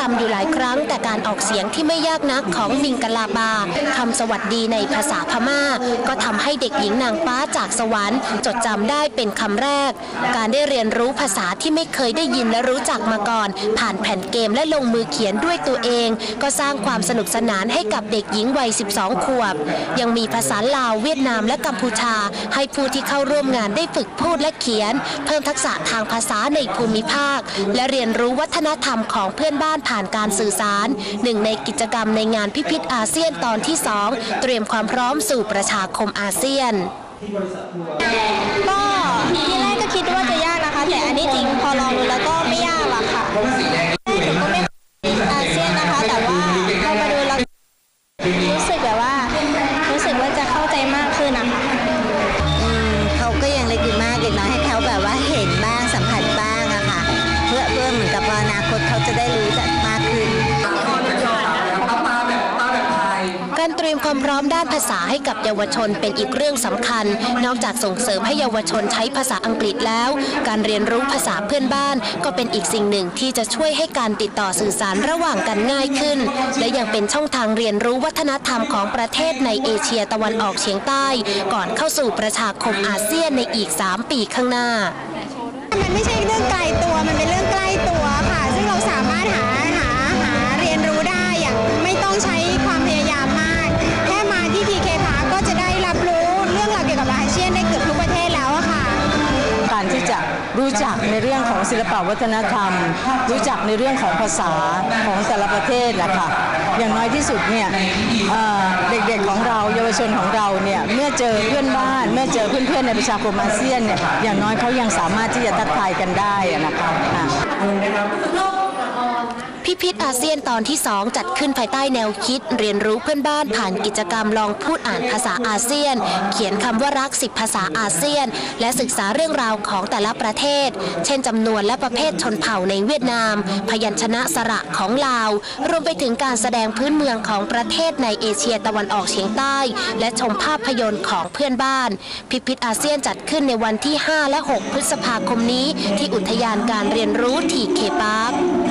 ำอยู่หลายครั้งแต่การออกเสียงที่ไม่ยากนักของมิงกลาบาคำสวัสดีในภาษาพม่าก็ทำให้เด็กหญิงนางฟ้าจากสวรรค์จดจำได้เป็นคำแรกการได้เรียนรู้ภาษาที่ไม่เคยได้ยินและรู้จักมาก่อนผ่านแผ่นเกมและลงมือเขียนด้วยตัวเองก็สร้างความสนุกสนานให้กับเด็กหญิงวัย 12 ขวบยังมีภาษาลาวเวียดนามและกัมพูชาให้ผู้ที่เข้าร่วมงานได้ฝึกพูดและเขียนเพิ่มทักษะทางภาษาในภูมิภาคและเรียนรู้วัฒนธรรมของเพื่อนบ้านผ่านการสื่อสารหนึ่งในกิจกรรมในงานพิพิธอาเซียนตอนที่ 2เตรียมความพร้อมสู่ประชาคมอาเซียนก็ที่แรกก็คิดว่าจะยากนะคะแต่อันนี้จริงพอลองดูแล้วก็ไม่ยากหรอกค่ะหนูก็ไม่อาเซียนนะคะแต่ว่าพอมาดูแล้วรู้สึกว่าจะเข้าใจมากขึ้นนะคะเขาก็ยังเล็กอยู่มากเด็กน้อยให้เขาแบบว่าเห็นบ้างสัมผัสบ้างอะค่ะเพื่อเหมือนกับอนาคตเขาจะได้รู้จักมากขึ้นการเตรียมความพร้อมด้านภาษาให้กับเยาวชนเป็นอีกเรื่องสำคัญนอกจากส่งเสริมให้เยาวชนใช้ภาษาอังกฤษแล้วการเรียนรู้ภาษาเพื่อนบ้านก็เป็นอีกสิ่งหนึ่งที่จะช่วยให้การติดต่อสื่อสารระหว่างกันง่ายขึ้นและยังเป็นช่องทางเรียนรู้วัฒนธรรมของประเทศในเอเชียตะวันออกเฉียงใต้ก่อนเข้าสู่ประชาคมอาเซียนในอีก 3 ปีข้างหน้ามันไม่ใช่เรื่องไกลตัวมันเป็นเรื่องใกล้ตัวค่ะซึ่งเราสามารถหาเรียนรู้ได้อย่างไม่ต้องใช้ความพยายามมากแค่มาที่ TK Park ก็จะได้รับรู้เรื่องราวเกี่ยวกับอาเซียนได้เกือบทุกประเทศแล้วอะค่ะการที่จะรู้จักในเรื่องของศิลปวัฒนธรรมรู้จักในเรื่องของภาษาของแต่ละประเทศแหละค่ะอย่างน้อยที่สุดเนี่ยเด็กๆของเราเยาวชนของเราเนี่ยเมื่อเจอเพื่อนบ้านเมื่อเจอเพื่อนๆในประชาคมอาเซียนเนี่ยอย่างน้อยเขายังสามารถที่จะทักทายกันได้นะคะพิพิธอาเซียนตอนที่ 2จัดขึ้นภายใต้แนวคิดเรียนรู้เพื่อนบ้านผ่านกิจกรรมลองพูดอ่านภาษาอาเซียนเขียนคำว่ารัก10 ภาษาอาเซียนและศึกษาเรื่องราวของแต่ละประเทศเช่นจำนวนและประเภทชนเผ่าในเวียดนามพยัญชนะสระของลาวรวมไปถึงการแสดงพื้นเมืองของประเทศในเอเชียตะวันออกเฉียงใต้และชมภาพยนตร์ของเพื่อนบ้านพิพิธอาเซียนจัดขึ้นในวันที่ 5 และ 6 พฤษภาคมนี้ที่อุทยานการเรียนรู้TK Park